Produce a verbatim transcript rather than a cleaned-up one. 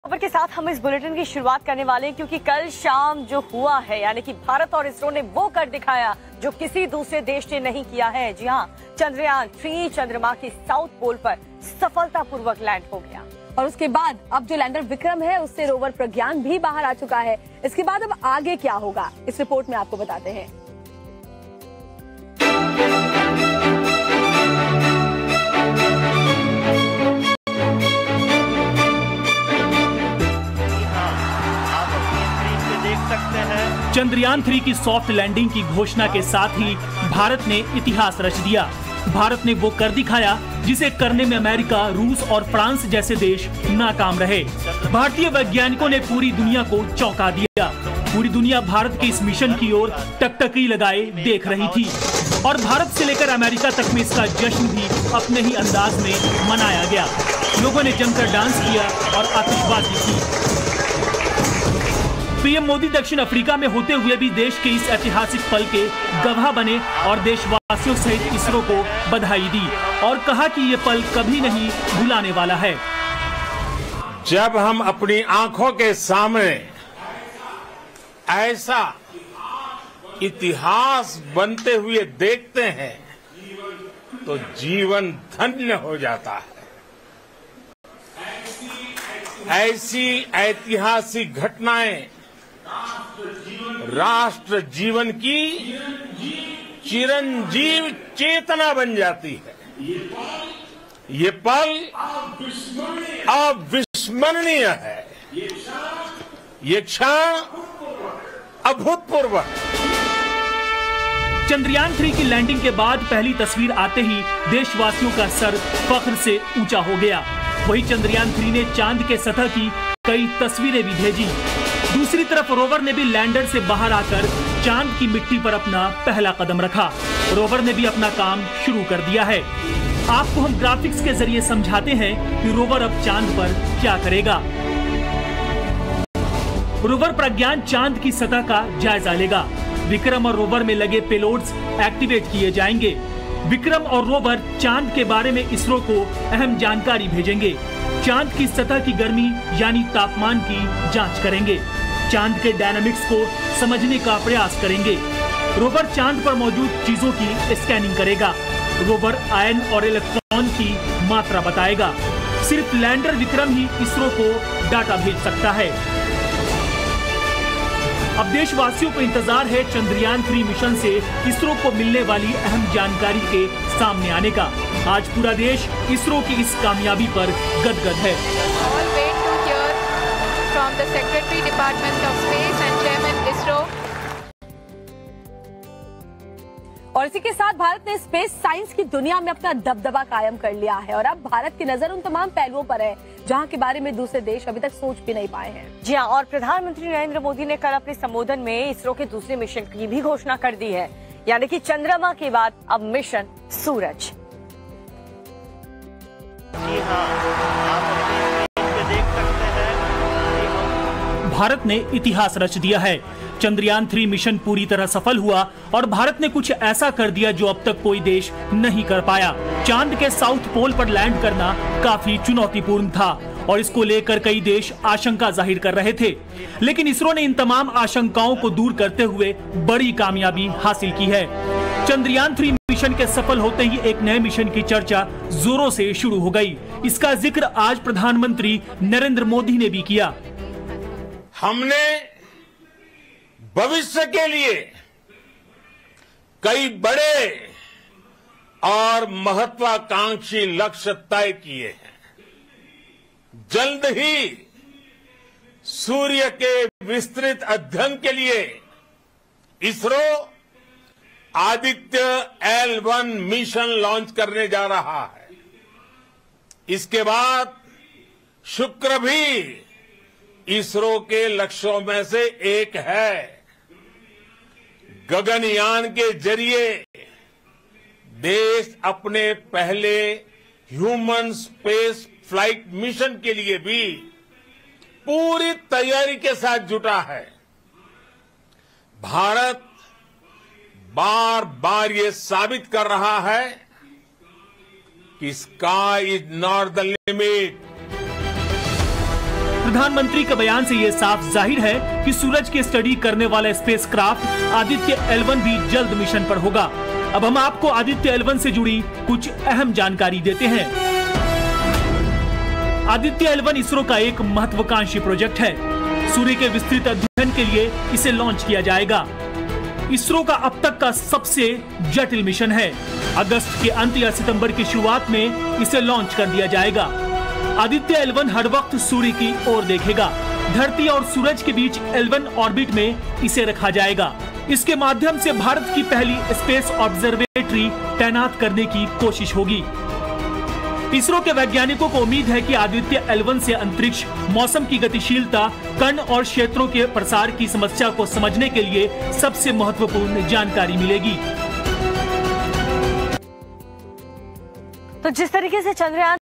खबर के साथ हम इस बुलेटिन की शुरुआत करने वाले हैं क्योंकि कल शाम जो हुआ है यानी कि भारत और इसरो ने वो कर दिखाया जो किसी दूसरे देश ने नहीं किया है। जी हाँ, चंद्रयान थ्री चंद्रमा के साउथ पोल पर सफलतापूर्वक लैंड हो गया और उसके बाद अब जो लैंडर विक्रम है उससे रोवर प्रज्ञान भी बाहर आ चुका है। इसके बाद अब आगे क्या होगा इस रिपोर्ट में आपको बताते हैं। चंद्रयान थ्री की सॉफ्ट लैंडिंग की घोषणा के साथ ही भारत ने इतिहास रच दिया। भारत ने वो कर दिखाया जिसे करने में अमेरिका, रूस और फ्रांस जैसे देश नाकाम रहे। भारतीय वैज्ञानिकों ने पूरी दुनिया को चौंका दिया। पूरी दुनिया भारत के इस मिशन की ओर टकटकी लगाए देख रही थी और भारत से लेकर अमेरिका तक में इसका जश्न भी अपने ही अंदाज में मनाया गया। लोगों ने जमकर डांस किया और आतिशबाजी की। पीएम मोदी दक्षिण अफ्रीका में होते हुए भी देश के इस ऐतिहासिक पल के गवाह बने और देशवासियों सहित इसरो को बधाई दी और कहा कि ये पल कभी नहीं भुलाने वाला है। जब हम अपनी आंखों के सामने ऐसा इतिहास बनते हुए देखते हैं तो जीवन धन्य हो जाता है। ऐसी ऐतिहासिक घटनाएं राष्ट्र जीवन की चिरंजीव चेतना बन जाती है। ये पल अविस्मरणीय है। ये क्षण अभूतपूर्व है। चंद्रयान थ्री की लैंडिंग के बाद पहली तस्वीर आते ही देशवासियों का सर फख्र से ऊंचा हो गया। वही चंद्रयान थ्री ने चांद के सतह की कई तस्वीरें भी भेजी। दूसरी तरफ रोवर ने भी लैंडर से बाहर आकर चांद की मिट्टी पर अपना पहला कदम रखा। रोवर ने भी अपना काम शुरू कर दिया है। आपको हम ग्राफिक्स के जरिए समझाते हैं कि रोवर अब चांद पर क्या करेगा। रोवर प्रज्ञान चांद की सतह का जायजा लेगा। विक्रम और रोवर में लगे पेलोड्स एक्टिवेट किए जाएंगे। विक्रम और रोवर चांद के बारे में इसरो को अहम जानकारी भेजेंगे। चांद की सतह की गर्मी यानी तापमान की जांच करेंगे। चांद के डायनामिक्स को समझने का प्रयास करेंगे। रोवर चांद पर मौजूद चीजों की स्कैनिंग करेगा। रोवर आयन और इलेक्ट्रॉन की मात्रा बताएगा। सिर्फ लैंडर विक्रम ही इसरो को डाटा भेज सकता है। अब देशवासियों को इंतजार है चंद्रयान थ्री मिशन से इसरो को मिलने वाली अहम जानकारी के सामने आने का। आज पूरा देश इसरो की इस कामयाबी पर गदगद है। All wait to hear from the Secretary Department of Space and Chairman ISRO. और इसी के साथ भारत ने स्पेस साइंस की दुनिया में अपना दबदबा कायम कर लिया है और अब भारत की नजर उन तमाम पहलुओं पर है जहां के बारे में दूसरे देश अभी तक सोच भी नहीं पाए हैं। जी हाँ, और प्रधानमंत्री नरेंद्र मोदी ने कल अपने संबोधन में इसरो के दूसरे मिशन की भी घोषणा कर दी है, यानी कि चंद्रमा के बाद अब मिशन सूरज। जी हाँ, आप अपने स्क्रीन पे देख सकते हैं। भारत ने इतिहास रच दिया है। चंद्रयान थ्री मिशन पूरी तरह सफल हुआ और भारत ने कुछ ऐसा कर दिया जो अब तक कोई देश नहीं कर पाया। चांद के साउथ पोल पर लैंड करना काफी चुनौतीपूर्ण था और इसको लेकर कई देश आशंका जाहिर कर रहे थे, लेकिन इसरो ने इन तमाम आशंकाओं को दूर करते हुए बड़ी कामयाबी हासिल की है। चंद्रयान थ्री मिशन के सफल होते ही एक नए मिशन की चर्चा जोरों से शुरू हो गई। इसका जिक्र आज प्रधानमंत्री नरेंद्र मोदी ने भी किया। हमने भविष्य के लिए कई बड़े और महत्वाकांक्षी लक्ष्य तय किए हैं। जल्द ही सूर्य के विस्तृत अध्ययन के लिए ISRO Aditya L one mission launch करने जा रहा है। इसके बाद शुक्र भी इसरो के लक्ष्यों में से एक है। गगनयान के जरिए देश अपने पहले ह्यूमन स्पेस फ्लाइट मिशन के लिए भी पूरी तैयारी के साथ जुटा है। भारत बार बार ये साबित कर रहा है कि sky is not the limit. प्रधानमंत्री के बयान से ये साफ जाहिर है कि सूरज की स्टडी करने वाला स्पेसक्राफ्ट आदित्य एल वन भी जल्द मिशन पर होगा। अब हम आपको आदित्य एल वन से जुड़ी कुछ अहम जानकारी देते हैं। आदित्य एल वन इसरो का एक महत्वाकांक्षी प्रोजेक्ट है। सूर्य के विस्तृत अध्ययन के लिए इसे लॉन्च किया जाएगा। इसरो का अब तक का सबसे जटिल मिशन है। अगस्त के अंत या सितंबर की शुरुआत में इसे लॉन्च कर दिया जाएगा। आदित्य एल वन हर वक्त सूर्य की ओर देखेगा। धरती और सूरज के बीच एल वन ऑर्बिट में इसे रखा जाएगा। इसके माध्यम से भारत की पहली स्पेस ऑब्जर्वेटरी तैनात करने की कोशिश होगी। इसरो के वैज्ञानिकों को उम्मीद है कि आदित्य एल वन से अंतरिक्ष, मौसम की गतिशीलता, कण और क्षेत्रों के प्रसार की समस्या को समझने के लिए सबसे महत्वपूर्ण जानकारी मिलेगी। तो जिस तरीके से चंद्रयान